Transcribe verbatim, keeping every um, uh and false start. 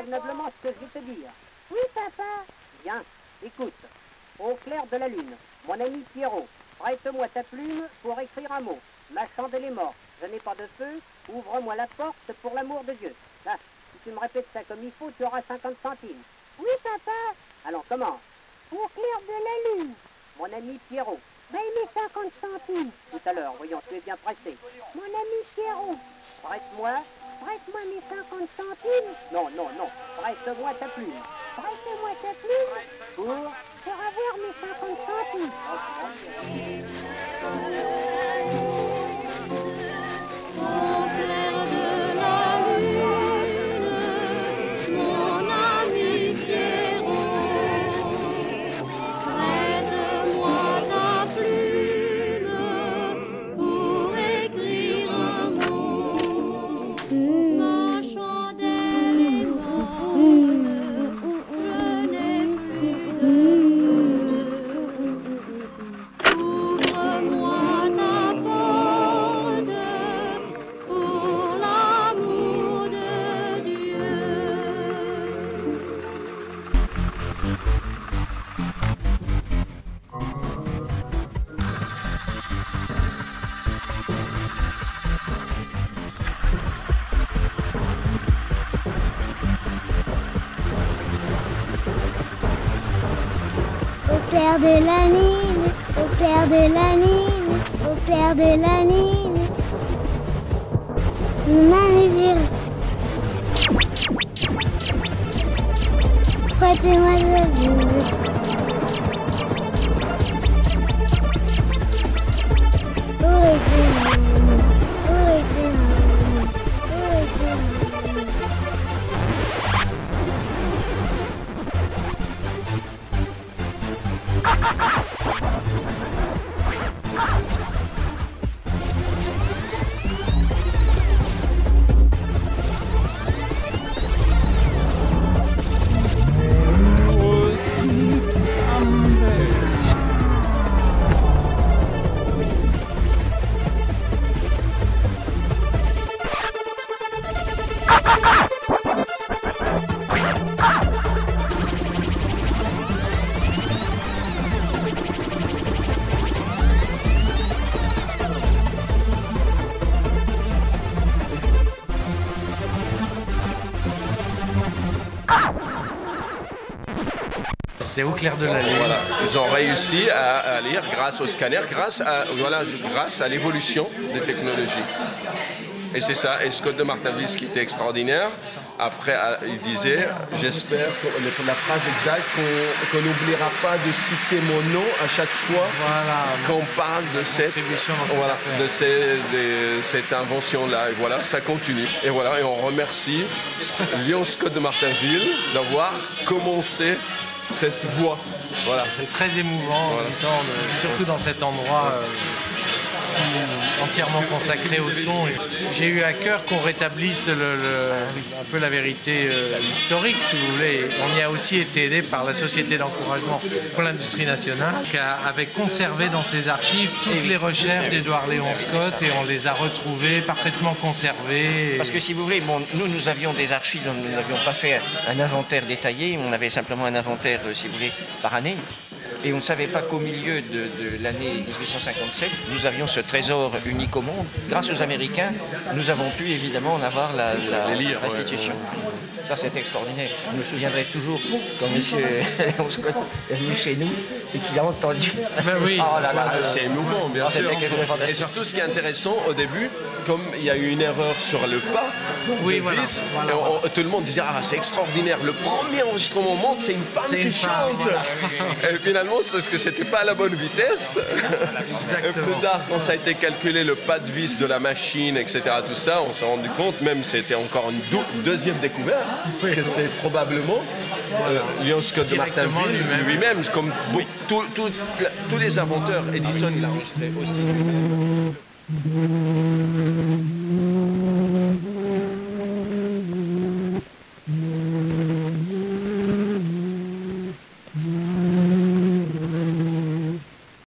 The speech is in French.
convenablement ce que je vais te dire. Oui, papa. Bien, écoute. Au clair de la lune, mon ami Pierrot, prête-moi ta plume pour écrire un mot. Ma chandelle est morte, je n'ai pas de feu, ouvre-moi la porte pour l'amour de Dieu. Là, si tu me répètes ça comme il faut, tu auras cinquante centimes. Oui, papa. Allons, commence. Au clair de la lune. Mon ami Pierrot. Ben, mes cinquante centimes. Tout à l'heure, voyons, tu es bien pressé. Mon ami Pierrot. Prête-moi. Prête-moi mes cinquante centimes. Non, non, non. Prête-moi ta plume. Prête-moi ta plume. Pour Pour avoir mes cinquante centimes. Au clair de la lune, mon ami Pierrot, prête-moi ta plume pour écrire un mot. Ma chandelle est morte, je n'ai plus de feu. Ouvre-moi ta porte pour l'amour de Dieu. Au clair de la lune, au clair de la lune, au clair de la lune. Mon ami Pierrot. Prêtez-moi de la lune. Pour écrire un mot, pour écrire un mot, pour écrire un mot. C'était au clair de la lune. Voilà, ils ont réussi à, à lire grâce au scanner, grâce à, voilà, grâce à l'évolution des technologies. Et c'est ça, et Scott de Martinville, ce qui était extraordinaire, après il disait, j'espère que la phrase exacte, qu'on n'oubliera pas de citer mon nom à chaque fois Voilà. qu'on parle de cette, Contribution dans cette voilà, affaire. de, ces, de cette invention-là. Et voilà, ça continue. Et voilà, et on remercie Léon Scott de Martinville d'avoir commencé cette voie. Voilà. C'est très émouvant, en Voilà. même temps, de- surtout dans cet endroit euh, si entièrement consacré au son. Et j'ai eu à cœur qu'on rétablisse le, le- un peu la vérité euh, historique, si vous voulez. Et on y a aussi été aidé par la Société d'encouragement pour l'industrie nationale, qui a- avait conservé dans ses archives toutes les recherches d'Édouard Léon Scott, et on les a retrouvées parfaitement conservées. Parce que si vous voulez, bon, nous, nous avions des archives, nous n'avions pas fait un inventaire détaillé, on avait simplement un inventaire, euh, si vous voulez, par année. Et on ne savait pas qu'au milieu de, de l'année dix-huit cent cinquante-sept, nous avions ce trésor unique au monde. Grâce aux Américains, nous avons pu évidemment en avoir la, la Les lire, restitution. Ça, c'est extraordinaire. Je me souviendrai toujours quand M. Léon Scott est venu chez nous et qu'il a entendu. Ben oui. Oh là là, C'est émouvant, bien Ah, sûr. c'était quelque chose de Et fantastique. surtout, ce qui est intéressant au début, comme il y a eu une erreur sur le pas, Oui, de voilà, vis, voilà. et on- tout le monde disait ah c'est extraordinaire. Le premier enregistrement au monde, c'est une femme C'est qui une femme, chante. voilà. Et finalement, c'est parce que c'était pas à la bonne vitesse. Et Exactement. plus tard, quand ça a été calculé le pas de vis de la machine, et cetera, tout ça, on s'est rendu compte, même c'était encore une dou- deuxième découverte, que c'est probablement euh, Léon Scott de Directement Martinville lui-même. lui-même, comme beau- tout- tout- la- tous les inventeurs. Edison, il a enregistré aussi.